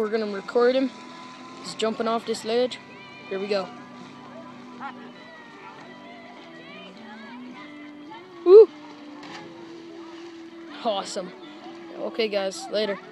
We're gonna record him. He's jumping off this ledge. Here we go. Woo! Awesome. Okay guys, later.